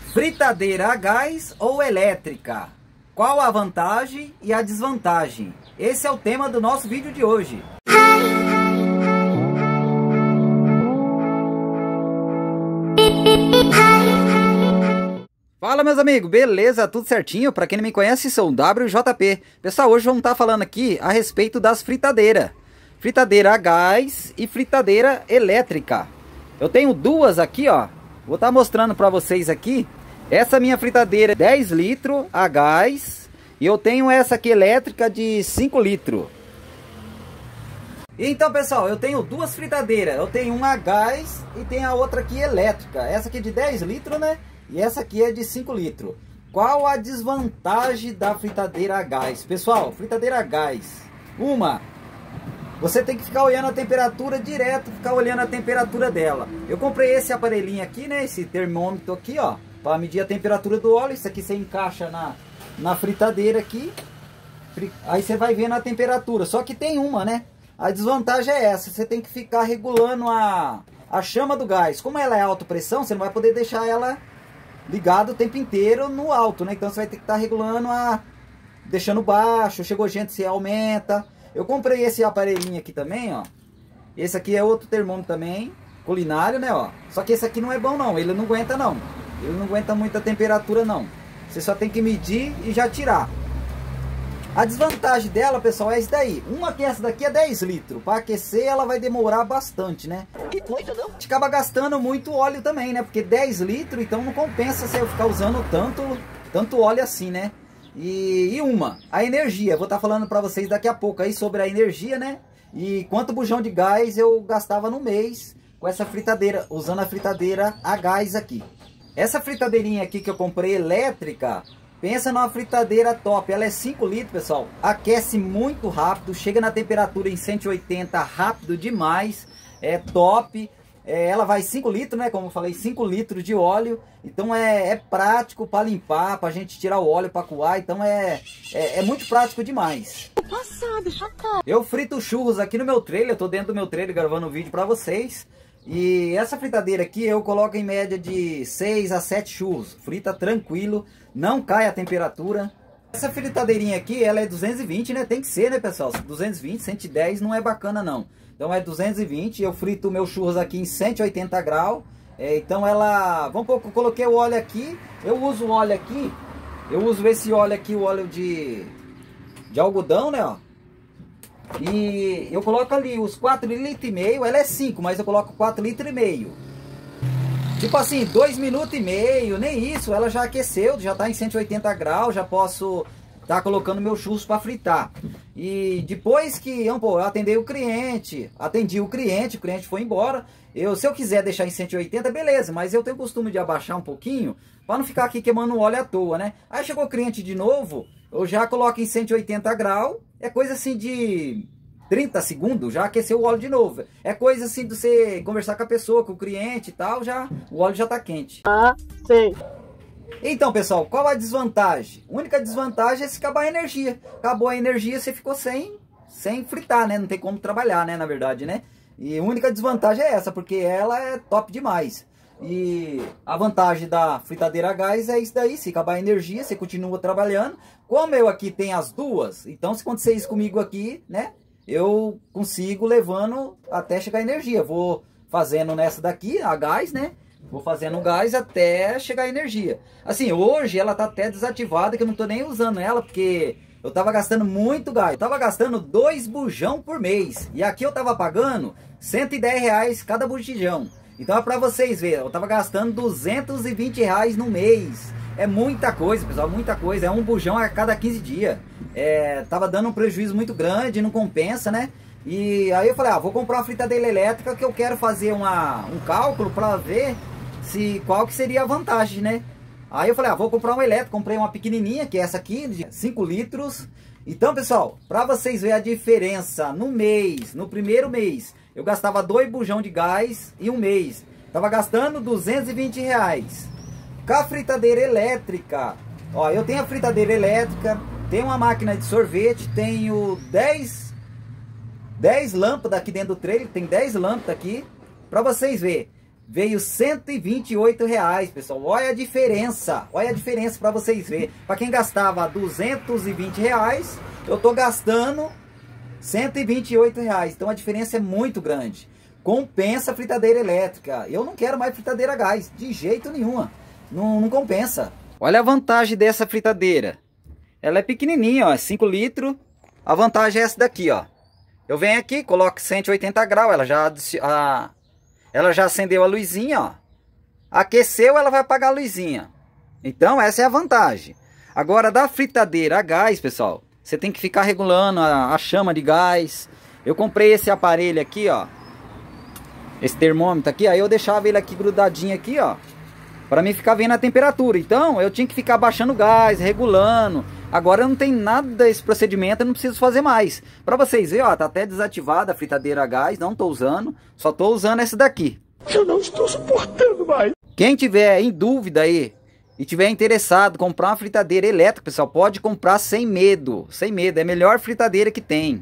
Fritadeira a gás ou elétrica? Qual a vantagem e a desvantagem? Esse é o tema do nosso vídeo de hoje. Fala, meus amigos, beleza? Tudo certinho? Para quem não me conhece, sou o WJP. Pessoal, hoje vamos estar falando aqui a respeito das fritadeiras. Fritadeira a gás e fritadeira elétrica. Eu tenho duas aqui, ó. Vou estar mostrando para vocês aqui. Essa minha fritadeira é 10 litros a gás. E eu tenho essa aqui elétrica de 5 litros. Então, pessoal, eu tenho duas fritadeiras. Eu tenho uma a gás e tem a outra aqui elétrica. Essa aqui é de 10 litros, né? E essa aqui é de 5 litros. Qual a desvantagem da fritadeira a gás? Pessoal, fritadeira a gás. Você tem que ficar olhando a temperatura direto, ficar olhando a temperatura dela. Eu comprei esse aparelhinho aqui, né? Esse termômetro aqui, ó, para medir a temperatura do óleo. Isso aqui você encaixa na fritadeira aqui. Aí você vai vendo a temperatura. Só que tem uma, né? A desvantagem é essa. Você tem que ficar regulando a chama do gás. Como ela é alta pressão, você não vai poder deixar ela ligada o tempo inteiro no alto, né? Então você vai ter que estar regulando deixando baixo. Chegou gente, você aumenta. Eu comprei esse aparelhinho aqui também, ó. Esse aqui é outro termômetro também, culinário, né, ó. Só que esse aqui não é bom não, ele não aguenta não. Ele não aguenta muita temperatura não. Você só tem que medir e já tirar. A desvantagem dela, pessoal, é isso daí. Essa daqui é 10 litros. Para aquecer ela vai demorar bastante, né? E muito não. A gente acaba gastando muito óleo também, né? Porque 10 litros, então não compensa você ficar usando tanto óleo assim, né? A energia, vou estar falando para vocês daqui a pouco aí sobre a energia, né? E quanto bujão de gás eu gastava no mês com essa fritadeira, usando a fritadeira a gás aqui. Essa fritadeirinha aqui que eu comprei elétrica, pensa numa fritadeira top. Ela é 5 litros, pessoal. Aquece muito rápido, chega na temperatura em 180 rápido demais. É top. Ela vai 5 litros, né? Como eu falei, 5 litros de óleo. Então é prático para limpar, para a gente tirar o óleo para coar. Então é muito prático demais. Eu frito churros aqui no meu trailer. Eu tô dentro do meu trailer gravando um vídeo para vocês. E essa fritadeira aqui eu coloco em média de 6 a 7 churros. Frita tranquilo, não cai a temperatura. Essa fritadeirinha aqui, ela é 220, né? Tem que ser, né, pessoal? 220, 110 não é bacana não. Então é 220, eu frito meus churros aqui em 180 graus. Então ela... Vamos supor que eu coloquei o óleo aqui. Eu uso o óleo aqui. Eu uso esse óleo aqui, o óleo de algodão, né, ó. E eu coloco ali os 4,5 litros. Ela é 5, mas eu coloco 4,5 litros. Tipo assim, 2,5 minutos, nem isso. Ela já aqueceu, já tá em 180 graus. Já posso tá colocando meus churros para fritar. E depois que eu atendi o cliente foi embora. Se eu quiser deixar em 180, beleza, mas eu tenho o costume de abaixar um pouquinho para não ficar aqui queimando o óleo à toa, né? Aí chegou o cliente de novo, eu já coloco em 180 graus, é coisa assim de 30 segundos, já aqueceu o óleo de novo. É coisa assim de você conversar com a pessoa, com o cliente e tal, o óleo já tá quente. Ah, sim. Então, pessoal, qual a desvantagem? A única desvantagem é se acabar a energia. Acabou a energia, você ficou sem fritar, né? Não tem como trabalhar, né? Na verdade, né? E a única desvantagem é essa, porque ela é top demais. E a vantagem da fritadeira a gás é isso daí. Se acabar a energia, você continua trabalhando. Como eu aqui tenho as duas, então se acontecer isso comigo aqui, né? Eu consigo levando até chegar a energia. Vou fazendo nessa daqui, a gás, né? Vou fazendo o gás até chegar a energia. Assim, hoje ela tá até desativada, que eu não tô nem usando ela, porque eu tava gastando muito gás. Eu tava gastando 2 bujão por mês. E aqui eu tava pagando R$110 cada bujão. Então é pra vocês verem, eu tava gastando R$220 no mês. É muita coisa, pessoal, muita coisa. É um bujão a cada 15 dias. Tava dando um prejuízo muito grande, não compensa, né? E aí eu falei, vou comprar uma fritadeira elétrica, que eu quero fazer um cálculo para ver qual que seria a vantagem, né? Aí eu falei, vou comprar uma elétrica. Comprei uma pequenininha, que é essa aqui, de 5 litros. Então, pessoal, para vocês verem a diferença no mês, no primeiro mês, eu gastava 2 bujão de gás em um mês. Tava gastando R$220. Com a fritadeira elétrica, ó, eu tenho a fritadeira elétrica, tenho uma máquina de sorvete, tenho 10 lâmpadas aqui dentro do trailer, tem 10 lâmpadas aqui, para vocês verem. veio R$128, pessoal. Olha a diferença para vocês verem. Para quem gastava R$220, eu tô gastando R$128. Então a diferença é muito grande. Compensa a fritadeira elétrica. Eu não quero mais fritadeira a gás, de jeito nenhum. Não compensa. Olha a vantagem dessa fritadeira. Ela é pequenininha, ó, 5 litros. A vantagem é essa daqui, ó. Eu venho aqui, coloco 180 graus, ela já acendeu a luzinha, ó. Aqueceu, ela vai apagar a luzinha. Então, essa é a vantagem. Agora, da fritadeira a gás, pessoal, você tem que ficar regulando a chama de gás. Eu comprei esse aparelho aqui, ó. Esse termômetro aqui, aí eu deixava ele aqui grudadinho aqui, ó. Para mim ficar vendo a temperatura. Então, eu tinha que ficar baixando o gás, regulando. Agora não tem nada desse procedimento, eu não preciso fazer mais. Para vocês verem, ó, tá até desativada a fritadeira a gás, não tô usando. Só tô usando essa daqui. Eu não estou suportando mais. Quem tiver em dúvida aí e tiver interessado em comprar uma fritadeira elétrica, pessoal, pode comprar sem medo. Sem medo, é a melhor fritadeira que tem.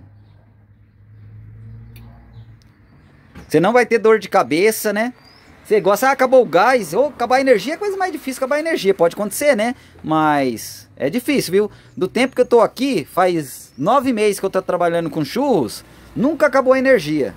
Você não vai ter dor de cabeça, né? Você gosta, acabou o gás, ou acabar a energia, é coisa mais difícil acabar a energia. Pode acontecer, né? Mas é difícil, viu? Do tempo que eu tô aqui, faz 9 meses que eu tô trabalhando com churros, nunca acabou a energia.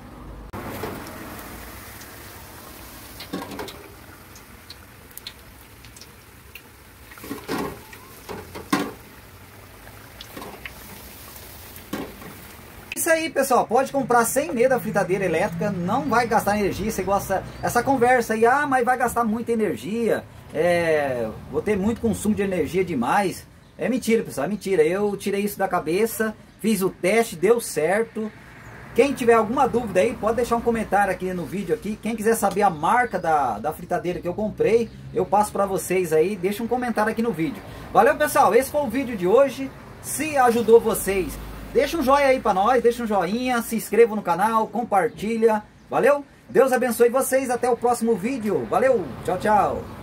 Isso aí, pessoal, pode comprar sem medo a fritadeira elétrica, não vai gastar energia. Você gosta essa conversa aí, ah, mas vai gastar muita energia, vou ter muito consumo de energia demais. É mentira, pessoal, é mentira. Eu tirei isso da cabeça, fiz o teste, deu certo. Quem tiver alguma dúvida aí, pode deixar um comentário aqui no vídeo aqui. Quem quiser saber a marca da fritadeira que eu comprei, eu passo para vocês aí, deixa um comentário aqui no vídeo. Valeu, pessoal, esse foi o vídeo de hoje. Se ajudou vocês, deixa um joinha aí pra nós, deixa um joinha, se inscreva no canal, compartilha, valeu? Deus abençoe vocês, até o próximo vídeo, valeu, tchau, tchau!